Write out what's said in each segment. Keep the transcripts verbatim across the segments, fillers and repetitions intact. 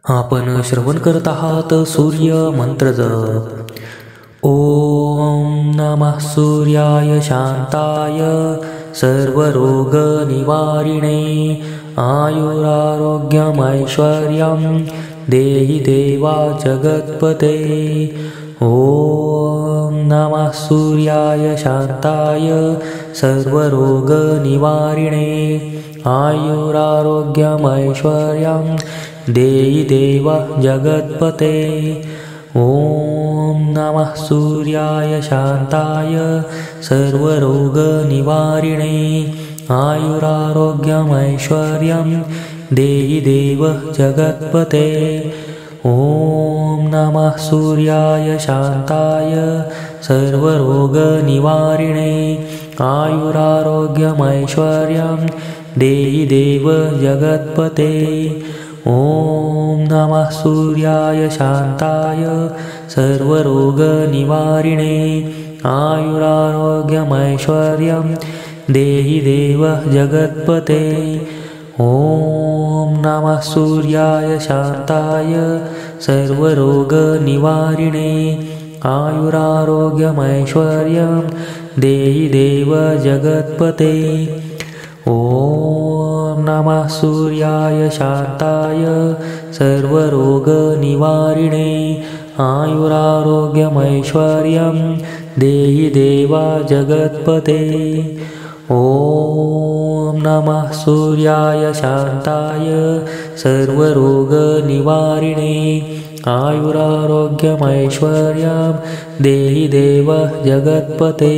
आपण श्रवण करत आहात सूर्य मंत्र जप। ओम नमः सूर्याय शांताय सर्वरोग निवारिणे आयुरारोग्यमैश्वर्यं देहि देवा जगत्पते। ओम नमः सूर्याय शांताय सर्वरोग निवारिणे आयुरारोग्यमैश्वर्यं देहि देवा जगत्पते। ओम नमः सूर्याय शांताय सर्वरोग निवारिणे आयुरारोग्यमैश्वर्यं देहि देवा जगत्पते। ओम नमः सूर्याय शांताय सर्वरोग निवारिणे आयुरारोग्यमैश्वर्यं देहि देवा जगत्पते। ओम नमः सूर्याय शांताय सर्वरोग निवारिणे आयुरारोग्यमैश्वर्यं देहि देवा जगत्पते। ओम नमः सूर्याय शांताय सर्वरोग निवारिणे आयुरारोग्यमैश्वर्यं देहि देवा जगत्पते। ओम नमः सूर्याय शांताय सर्वरोग निवारिणे आयुरारोग्यमैश्वर्यं देहि देवा जगत्पते। ओम नमः सूर्याय शांताय सर्वरोग निवारिणे आयुरारोग्यमैश्वर्यं देहि देवा जगत्पते।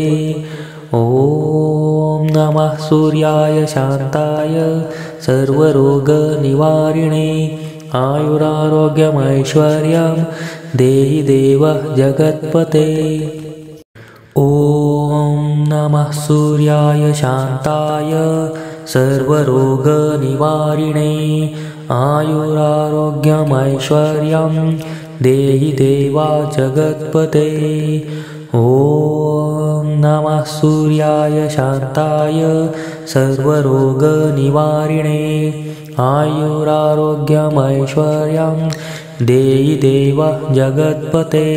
ओम नमः सूर्याय शांताय सर्वरोग निवारिणे आयुरारोग्यमैश्वर्यं देहि देवा जगत्पते। ओम नमः सूर्याय शांताय सर्वरोग निवारिणे आयुरारोग्यमैश्वर्यं देहि देवा जगत्पते। ओम नमः सूर्याय शांताय सर्वरोग निवारिणे आयुरारोग्यमैश्वर्यं देहि देवा जगत्पते।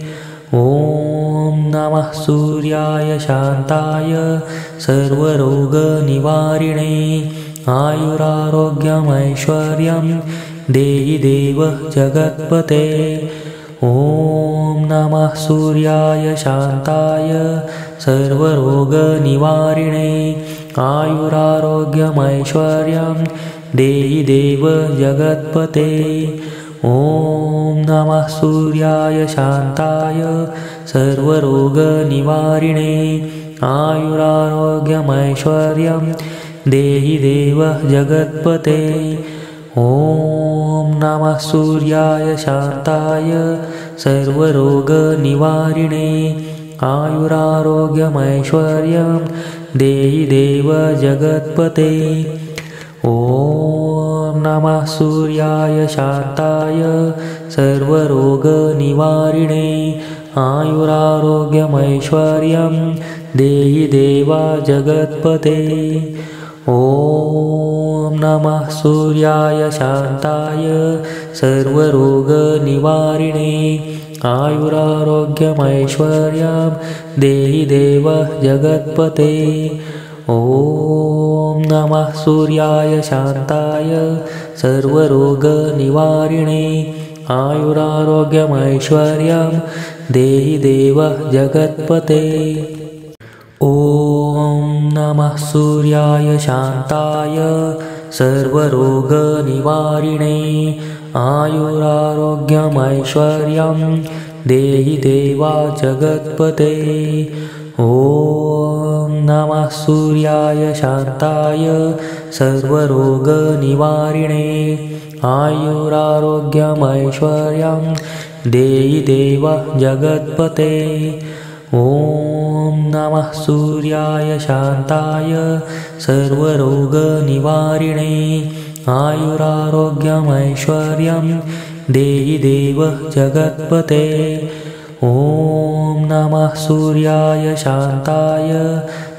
ओम नमः सूर्याय शांताय सर्वरोग निवारिणे आयुरारोग्यमैश्वर्यं देहि देवा जगत्पते। ओम नमः सूर्याय शांताय सर्वरोग निवारिणे आयुरारोग्यमैश्वर्यं देहि देवा जगत्पते। ओम नमः सूर्याय शांताय सर्वरोग निवारिणे आयुरारोग्यमैश्वर्यं देहि देवा जगत्पते। ओम नमः सूर्याय शांताय सर्वरोग निवारिणे आयुरारोग्यमैश्वर्यं देहि देवा जगत्पते। ओम नमः सूर्याय शांताय सर्वरोग निवारिणे आयुरारोग्यमैश्वर्यं देहि देवा जगत्पते। ओम नमः सूर्याय शांताय सर्वरोग निवारिणे आयुरारोग्यमैश्वर्यं देहि देवा जगत्पते। ओम नमः सूर्याय शांताय सर्वरोग निवारिणे आयुरारोग्यमैश्वर्यं देहि देवा जगत्पते। ओम नमः सूर्याय शांताय सर्वरोग निवारिणे आयुरारोग्यमैश्वर्यं देहि देवा जगत्पते। ओम नमः सूर्याय शांताय सर्वरोग निवारिणे आयुरारोग्यमैश्वर्यं देहि देवा जगत्पते। ओम नमः सूर्याय शांताय सर्वरोग निवारिणे आयुरारोग्यमैश्वर्यं देहि देवा जगत्पते। ओम नमः सूर्याय शांताय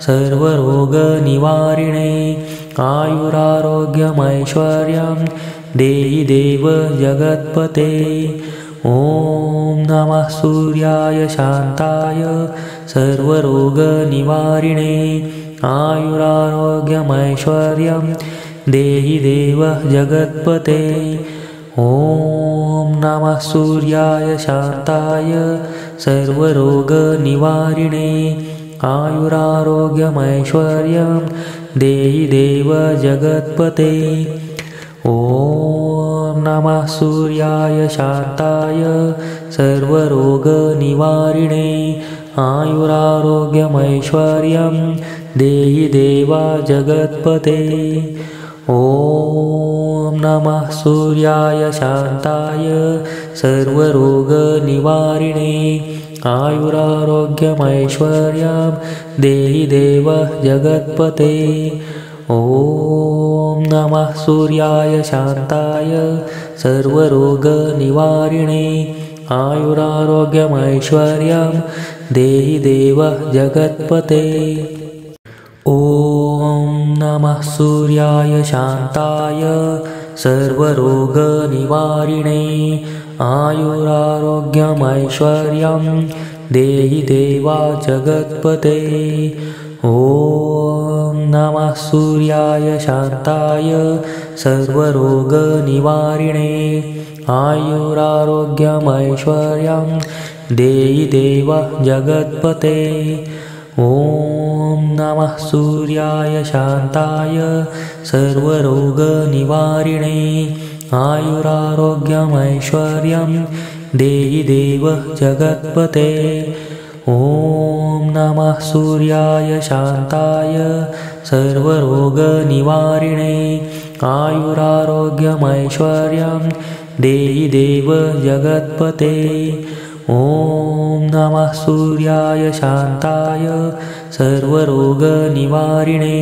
सर्वरोग निवारिणे आयुरारोग्यमैश्वर्यं देहि देव जगत्पते। ॐ नमः सूर्याय शान्ताय सर्वरोगनिवारिणे आयुरारोग्यमैश्वर्यं देहि देव जगत्पते। ॐ नमः सूर्याय शान्ताय सर्वरोगनिवारिणे आयुरारोग्यमैश्वर्यं देहि देव जगत्पते। ॐ नमः सूर्याय शान्ताय सर्वरोगनिवारिणे आयुरारोग्यमैश्वर्यं देहि देव जगत्पते। ॐ नमः सूर्याय शान्ताय सर्वरोगनिवारिणे आयुरारोग्यमैश्वर्यं देहि देव जगत्पते। ॐ नमः सूर्याय शान्ताय सर्वरोगनिवारिणे आयुरारोग्यमैश्वर्यं देहि देव जगत्पते। ॐ नमः सूर्याय शान्ताय सर्वरोगनिवारिणे आयुरारोग्यमैश्वर्यं देहि देव जगत्पते। ॐ नमः सूर्याय शान्ताय सर्वरोगनिवारिणे आयुरारोग्यमैश्वर्यं देहि देव जगत्पते। ॐ नमः सूर्याय शान्ताय सर्वरोगनिवारिणे आयुरारोग्यमैश्वर्यं देहि देव जगत्पते। ॐ नमः सूर्याय शान्ताय सर्वरोगनिवारिणे आयुरारोग्यमैश्वर्यं देहि देव जगत्पते। ॐ नमः सूर्याय शान्ताय सर्वरोगनिवारिणे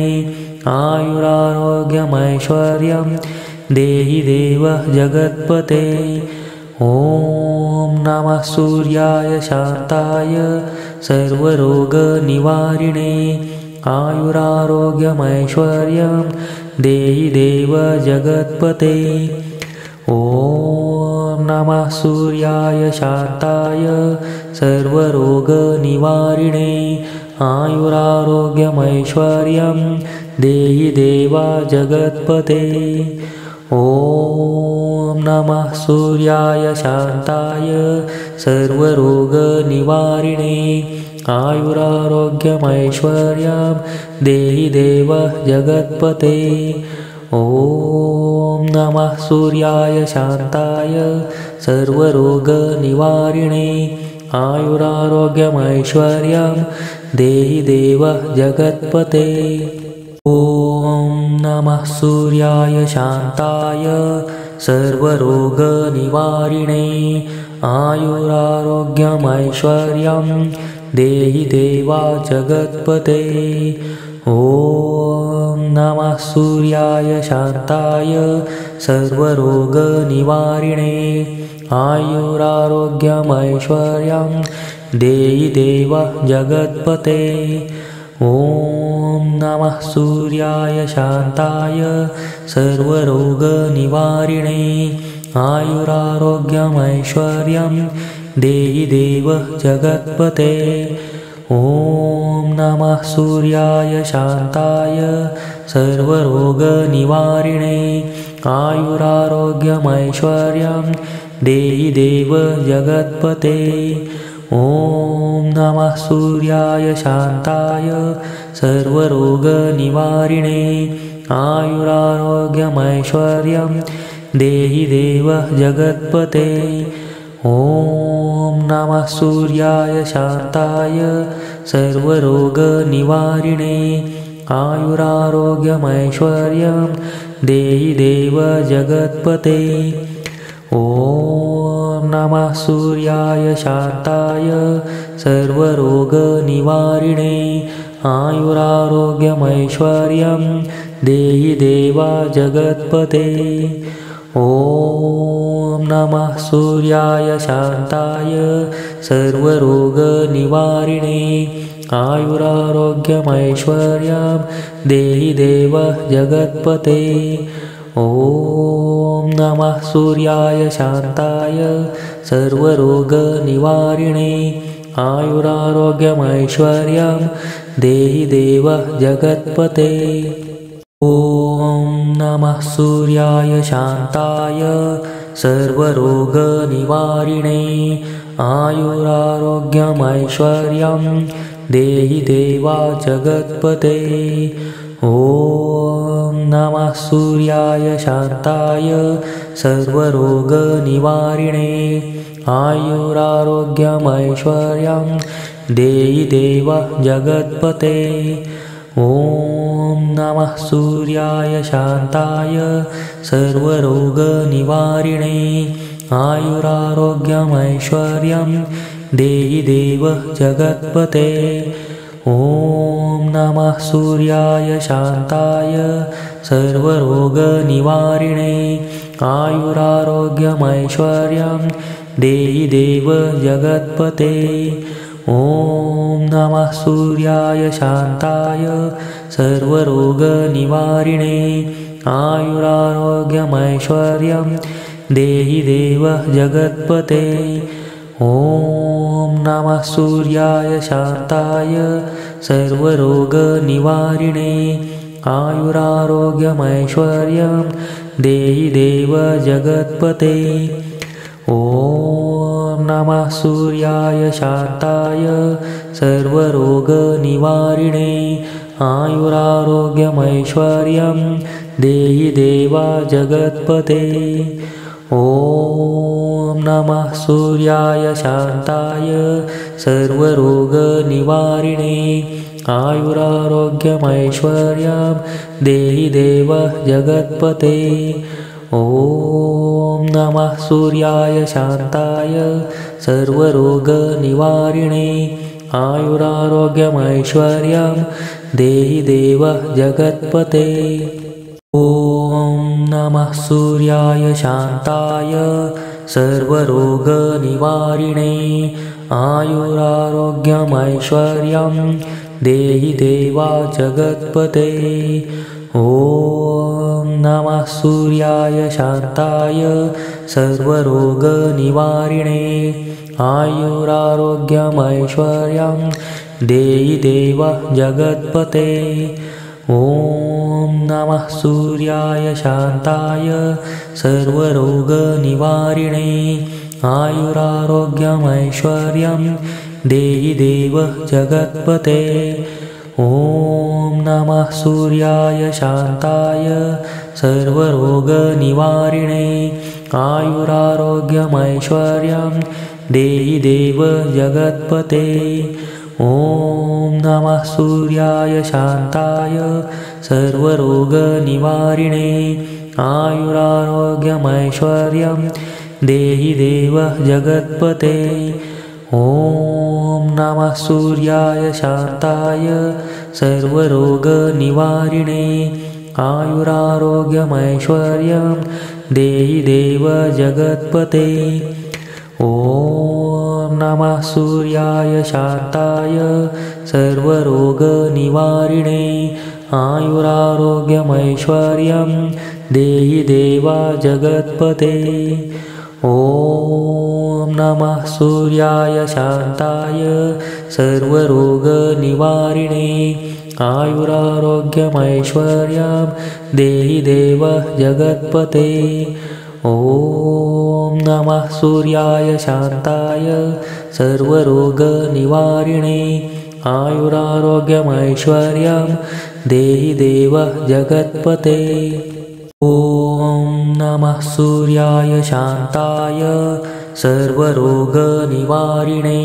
आयुरारोग्यमैश्वर्यं देहि देव जगत्पते। ॐ नमः सूर्याय शान्ताय सर्वरोगनिवारिणे आयुरारोग्यमैश्वर्यं देहि देव जगत्पते। ॐ नमः सूर्याय शान्ताय सर्वरोगनिवारिणे आयुरारोग्यमैश्वर्यं देहि देव जगत्पते। ॐ नमः सूर्याय शान्ताय सर्वरोगनिवारिणे आयुरारोग्यमैश्वर्यं देहि देव जगत्पते। ॐ नमः सूर्याय शान्ताय सर्वरोगनिवारिणे आयुरारोग्यमैश्वर्यं देहि देव जगत्पते। ॐ नमः सूर्याय शान्ताय सर्वरोगनिवारिणे आयुरारोग्यमैश्वर्यं देहि देव जगत्पते। ॐ नमः सूर्याय शान्ताय सर्वरोगनिवारिणे आयुरारोग्यमैश्वर्यं देहि देव जगत्पते। ॐ नमः सूर्याय शान्ताय सर्वरोगनिवारिणे आयुरारोग्यमैश्वर्यं देहि देव जगत्पते। ॐ नमः सूर्याय शान्ताय सर्वरोगनिवारिणे आयुरारोग्यमैश्वर्यं देहि देव जगत्पते। ॐ नमः सूर्याय शान्ताय सर्वरोगनिवारिणे आयुरारोग्यमैश्वर्यं देहि देव जगत्पते। ॐ नमः सूर्याय शान्ताय सर्वरोगनिवारिणे आयुरारोग्यमैश्वर्यं देहि देव जगत्पते। ॐ नमः सूर्याय शान्ताय सर्वरोगनिवारिणे आयुरारोग्यमैश्वर्यं देहि देव जगत्पते। ॐ नमः सूर्याय शान्ताय सर्वरोगनिवारिणे आयुरारोग्यमैश्वर्यं देहि देव जगत्पते। ॐ ॐ नमः सूर्याय शान्ताय सर्वरोगनिवारिणे आयुरारोग्यमैश्वर्यं देहि देव जगत्पते। ॐ नमः सूर्याय शान्ताय सर्वरोगनिवारिणे आयुरारोग्यमैश्वर्यं देहि देव जगत्पते। ॐ नमः सूर्याय शान्ताय सर्वरोगनिवारिणे आयुरारोग्यमैश्वर्यं देहि देव जगत्पते। ॐ नमः सूर्याय शान्ताय सर्वरोगनिवारिणे आयुरारोग्यमैश्वर्यं देहि देव जगत्पते। ॐ नमः सूर्याय शान्ताय सर्वरोगनिवारिणे आयुरारोग्यमैश्वर्यं देहि देव जगत्पते। ॐ नमः सूर्याय शान्ताय सर्वरोगनिवारिणे आयुरारोग्यमैश्वर्यं देहि देव जगत्पते। ॐ नमः सूर्याय शान्ताय सर्वरोगनिवारिणे आयुरारोग्यमैश्वर्यं देहि देव जगत्पते। ॐ नमः सूर्याय शान्ताय सर्वरोगनिवारिणे आयुरारोग्यमैश्वर्यं देहि देव जगत्पते। ॐ नमः सूर्याय शान्ताय सर्वरोगनिवारिणे आयुरारोग्यमैश्वर्यं देहि देव जगत्पते। ॐ नमः सूर्याय शान्ताय सर्वरोगनिवारिणे आयुरारोग्यमैश्वर्यं देहि देव जगत्पते। ॐ नमः सूर्याय शान्ताय सर्वरोगनिवारिणे आयुरारोग्यमैश्वर्यं देहि देव जगत्पते। ॐ नमः सूर्याय शान्ताय सर्वरोगनिवारिणे आयुरारोग्यमैश्वर्यं देहि देव जगत्पते। ॐ नमः सूर्याय शान्ताय सर्वरोगनिवारिणे आयुरारोग्यमैश्वर्यं देहि देव जगत्पते। ॐ नमः सूर्याय शान्ताय सर्वरोगनिवारिणे आयुरारोग्यमैश्वर्यं देहि देव जगत्पते। ॐ नमः सूर्याय शान्ताय सर्वरोगनिवारिणे आयुरारोग्यमैश्वर्यं देहि देव जगत्पते। ॐ नमः सूर्याय शान्ताय सर्वरोगनिवारिणे आयुरारोग्यमैश्वर्यं देहि देव जगत्पते। ॐ नमः सूर्याय शान्ताय सर्वरोगनिवारिणे आयुरारोग्यमैश्वर्यं देहि देव जगत्पते। ॐ नमः सूर्याय शान्ताय सर्वरोगनिवारिणे आयुरारोग्यमैश्वर्यं देहि देव जगत्पते। ॐ नमः सूर्याय शान्ताय सर्वरोगनिवारिणे आयुरारोग्यमैश्वर्यं देहि देव जगत्पते। ॐ नमः सूर्याय शान्ताय सर्वरोगनिवारिणे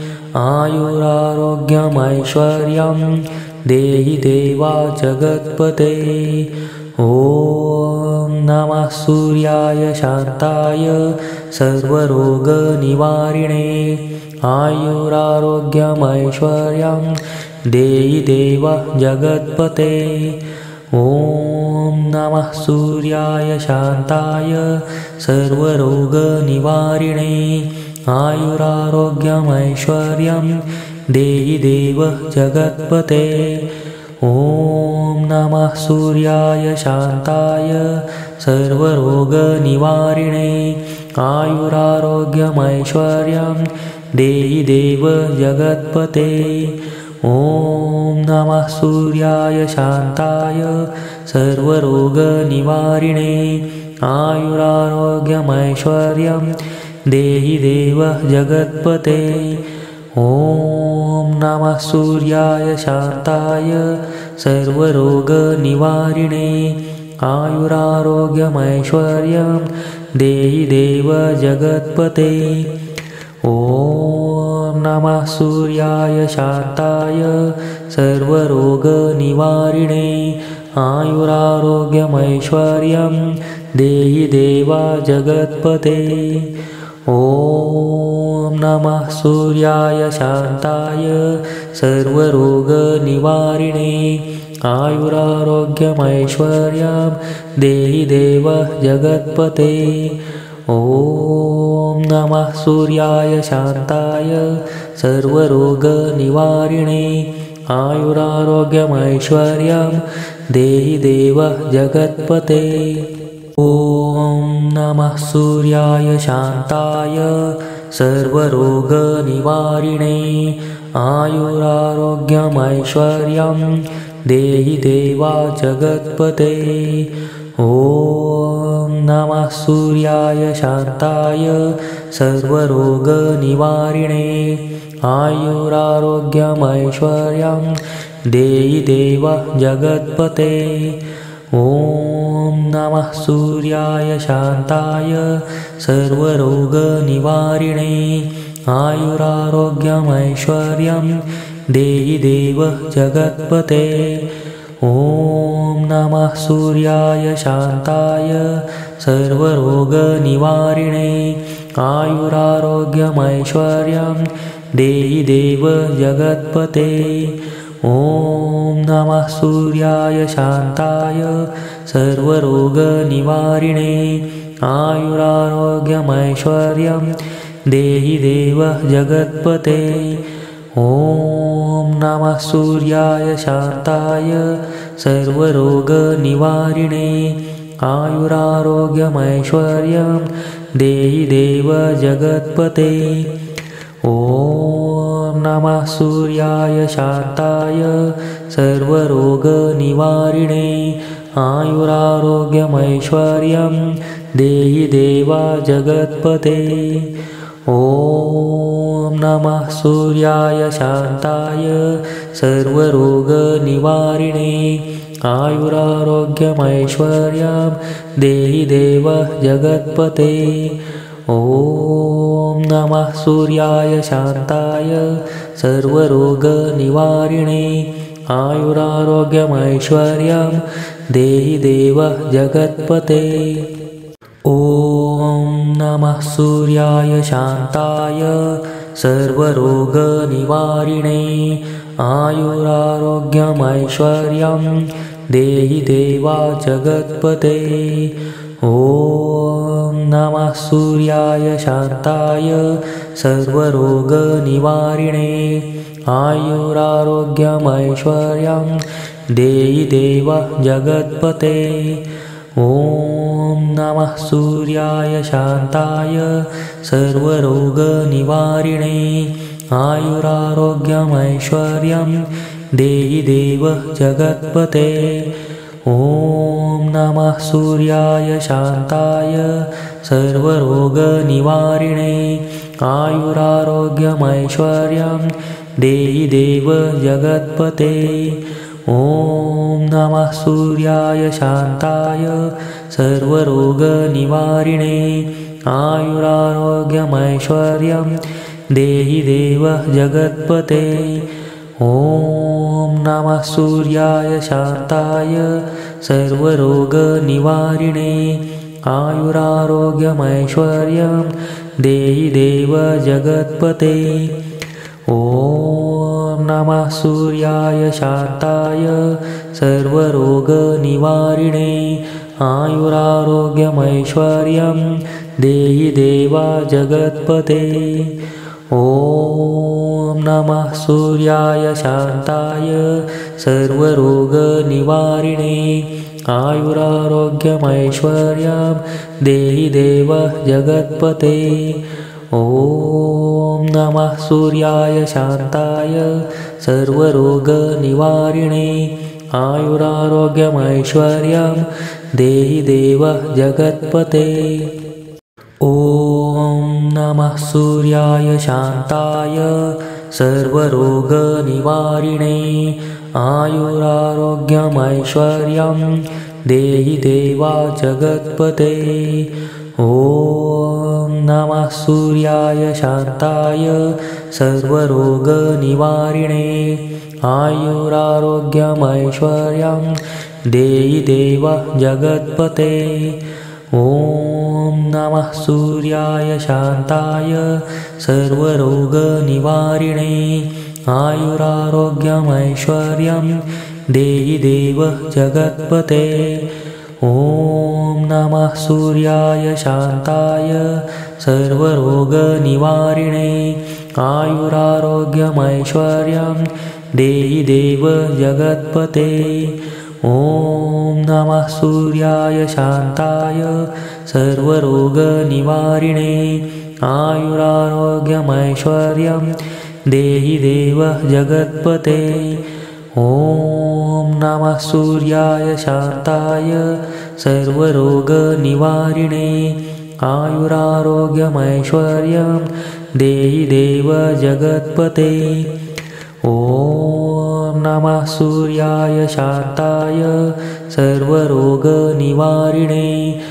आयुरारोग्यमैश्वर्यं देहि देव जगत्पते। ॐ नमः सूर्याय शान्ताय सर्वरोगनिवारिणे आयुरारोग्यमैश्वर्यं देहि देव जगत्पते। ॐ नमः सूर्याय शान्ताय सर्वरोगनिवारिणे आयुरारोग्यमैश्वर्यं देहि देव जगत्पते। ॐ नमः सूर्याय शान्ताय सर्वरोगनिवारिणे आयुरारोग्यमैश्वर्यं देहि देव जगत्पते। ॐ नमः सूर्याय शान्ताय सर्वरोगनिवारिणे आयुरारोग्यमैश्वर्यं देहि देव जगत्पते। ॐ नमः सूर्याय शान्ताय सर्वरोगनिवारिणे आयुरारोग्यमैश्वर्यं देहि देव जगत्पते। ॐ नमः सूर्याय शान्ताय सर्वरोगनिवारिणे आयुरारोग्यमैश्वर्यं देहि देव जगत्पते। ॐ नमः सूर्याय शान्ताय सर्वरोगनिवारिणे आयुरारोग्यमैश्वर्यं देहि देव जगत्पते। ॐ नमः सूर्याय शान्ताय सर्वरोगनिवारिणे आयुरारोग्यमैश्वर्यं देहि देव जगत्पते। ॐ नमः सूर्याय शान्ताय सर्वरोगनिवारिणे आयुरारोग्यमैश्वर्यं देहि देव जगत्पते। ॐ नमः सूर्याय शान्ताय सर्वरोगनिवारिणे आयुरारोग्यमैश्वर्यं देहि देव जगत्पते। ॐ नमः सूर्याय शान्ताय सर्वरोगनिवारिणे आयुरारोग्यमैश्वर्यं देहि देव जगत्पते। ॐ नमः सूर्याय शान्ताय सर्वरोगनिवारिणे आयुरारोग्यमैश्वर्यं देहि देव जगत्पते। ॐ नमः सूर्याय शान्ताय सर्वरोगनिवारिणे आयुरारोग्यमैश्वर्यं देहि देव जगत्पते। ॐ नमः सूर्याय शान्ताय सर्वरोगनिवारिणे आयुरारोग्यमैश्वर्यं देहि देव जगत्पते। ॐ नमः सूर्याय शान्ताय सर्वरोगनिवारिणे आयुरारोग्यमैश्वर्यं देहि देव जगत्पते। ॐ नमः सूर्याय शान्ताय सर्वरोगनिवारिणे आयुरारोग्यमैश्वर्यं देहि देव जगत्पते। ॐ नमः सूर्याय शान्ताय सर्वरोगनिवारिणे आयुरारोग्यमैश्वर्यं देहि देव जगत्पते। ॐ नमः सूर्याय शान्ताय सर्वरोगनिवारिणे आयुरारोग्यमैश्वर्यं देहि देव जगत्पते। ॐ नमः सूर्याय शान्ताय सर्वरोगनिवारिणे आयुरारोग्यमैश्वर्यं देहि देव जगत्पते। ॐ नमः सूर्याय शान्ताय सर्वरोगनिवारिणे आयुरारोग्यमैश्वर्यं देहि देव जगत्पते। ॐ नमः सूर्याय शान्ताय सर्वरोगनिवारिणे आयुरारोग्यमैश्वर्यं देहि देव जगत्पते। ॐ नमः सूर्याय शान्ताय सर्वरोगनिवारिणे आयुरारोग्यमैश्वर्यं देहि देव जगत्पते। ॐ नमः सूर्याय शान्ताय सर्वरोगनिवारिणे आयुरारोग्यमैश्वर्यं देहि देव जगत्पते। ॐ नमः सूर्याय शान्ताय सर्वरोगनिवारिणे आयुरारोग्यमैश्वर्यं देहि देव जगत्पते। ॐ नमः सूर्याय शान्ताय सर्वरोगनिवारिणे आयुरारोग्यमैश्वर्यं देहि देव जगत्पते। ॐ नमः सूर्याय शान्ताय सर्वरोगनिवारिणे आयुरारोग्यमैश्वर्यं देहि देव जगत्पते। ॐ नमः सूर्याय शान्ताय सर्वरोगनिवारिणे आयुरारोग्यमैश्वर्यं देहि देव जगत्पते। ॐ नमः सूर्याय शान्ताय सर्वरोगनिवारिणे आयुरारोग्यमैश्वर्यं देहि देव जगत्पते। ॐ नमः सूर्याय शान्ताय सर्वरोगनिवारिणे आयुरारोग्यमैश्वर्यं देहि देव जगत्पते। ॐ नमः सूर्याय शान्ताय सर्वरोगनिवारिणे आयुरारोग्यमैश्वर्यं देहि देव जगत्पते। ॐ नमः सूर्याय शान्ताय सर्वरोगनिवारिणे आयुरारोग्यमैश्वर्यं देहि देव जगत्पते। ॐ नमः सूर्याय शान्ताय सर्वरोगनिवारिणे आयुरारोग्यमैश्वर्यं देहि देव जगत्पते। ॐ नमः सूर्याय शान्ताय सर्वरोगनिवारिणे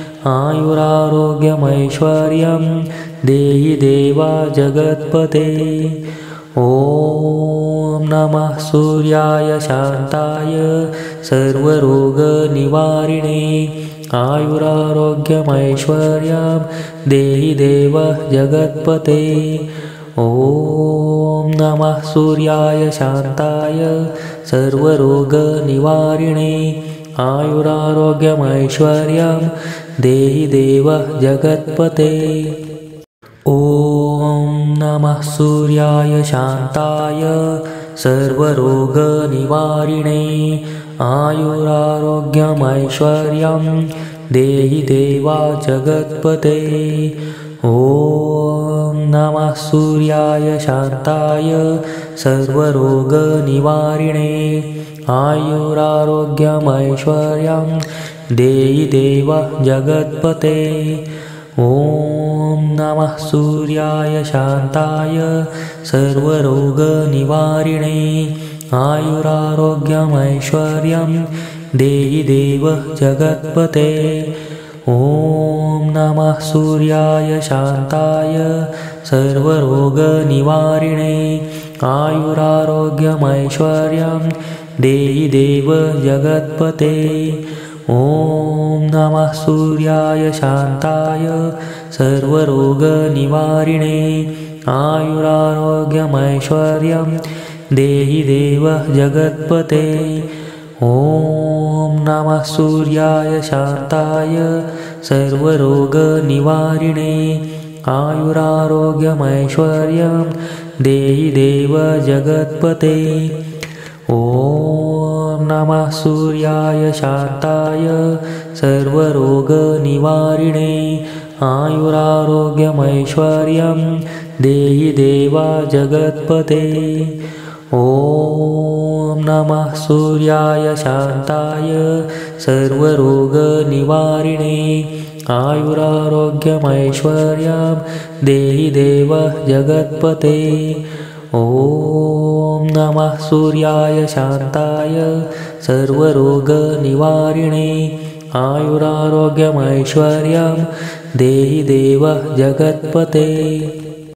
आयुरारोग्यमैश्वर्यं देहि देव जगत्पते। ॐ नमः सूर्याय शान्ताय सर्वरोगनिवारिणे आयुरारोग्यमैश्वर्यं देहि देव जगत्पते। ॐ नमः सूर्याय शान्ताय सर्वरोगनिवारिणे आयुरारोग्यमैश्वर्यं देहि देव जगत्पते। ॐ नमः सूर्याय शान्ताय सर्वरोगनिवारिणे आयुरारोग्यमैश्वर्यं देहि देव जगत्पते। ॐ नमः सूर्याय शान्ताय सर्वरोगनिवारिणे आयुरारोग्यमैश्वर्यं देहि देव जगत्पते। ॐ नमः सूर्याय शान्ताय सर्वरोगनिवारिणे आयुरारोग्यमैश्वर्यं देहि देव जगत्पते। ॐ नमः सूर्याय शान्ताय सर्वरोगनिवारिणे आयुरारोग्यमैश्वर्यं देहि देव जगत्पते। ॐ नमः सूर्याय शान्ताय सर्वरोगनिवारिणे आयुरारोग्यमैश्वर्यं देहि देव जगत्पते। ॐ नमः सूर्याय शान्ताय सर्वरोगनिवारिणे आयुरारोग्यमैश्वर्यं देहि देव जगत्पते। ॐ नमः सूर्याय शान्ताय सर्वरोगनिवारिणे आयुरारोग्यमैश्वर्यं देहि देव जगत्पते। ॐ नमः सूर्याय शान्ताय सर्वरोगनिवारिणे आयुरारोग्यमैश्वर्यं देहि देव जगत्पते। ॐ नमः सूर्याय शान्ताय सर्वरोगनिवारिणे आयुरारोग्यमैश्वर्यं देहि देव जगत्पते।